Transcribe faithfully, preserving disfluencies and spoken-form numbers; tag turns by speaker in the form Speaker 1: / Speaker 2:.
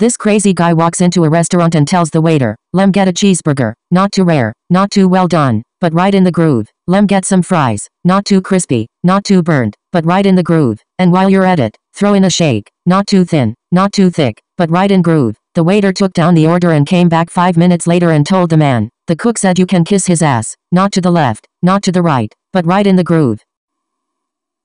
Speaker 1: This crazy guy walks into a restaurant and tells the waiter, "Lem, get a cheeseburger, not too rare, not too well done, but right in the groove. Lem, get some fries, not too crispy, not too burnt, but right in the groove. And while you're at it, throw in a shake, not too thin, not too thick, but right in groove." The waiter took down the order and came back five minutes later and told the man, "The cook said you can kiss his ass, not to the left, not to the right, but right in the groove."